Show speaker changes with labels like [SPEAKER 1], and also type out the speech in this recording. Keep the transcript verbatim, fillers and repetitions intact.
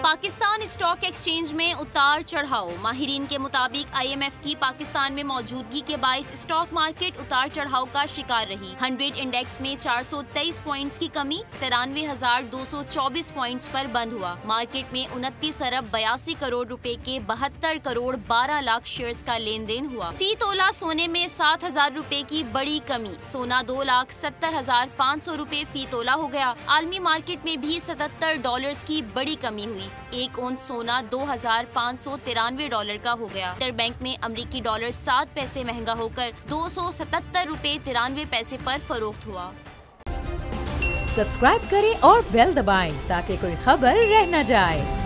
[SPEAKER 1] Pakistan stock exchange में उतार चढ़ाव। माहिरीन के मुताबिक आई एम एफ की पाकिस्तान में मौजूदगी के बाइस स्टॉक मार्केट उतार चढ़ाव का शिकार रही। हंड्रेड इंडेक्स में चार सौ तेईस पॉइंट्स की कमी तिरानवे हजार दो सौ चौबीस पॉइंट्स पर बंद हुआ। मार्केट में उनतीस अरब बयासी करोड़ रुपए के बहत्तर करोड़ बारह लाख शेयर्स का लेन देन हुआ। फी तोला सोने में सात हजार रूपए की बड़ी कमी। सोना दो लाख सत्तर हजार पाँच सौ रूपए फी तोला हो गया। आलमी मार्केट में भी सतहत्तर डॉलर्स की बड़ी कमी हुई। एक औंस सोना दो हजार पाँच सौ तिरानवे डॉलर का हो गया। इंटर बैंक में अमरीकी डॉलर सात पैसे महंगा होकर दो सौ सतहत्तर रूपए तिरानवे पैसे पर फरोख्त हुआ।
[SPEAKER 2] सब्सक्राइब करें और बेल दबाएं ताकि कोई खबर रह न जाए।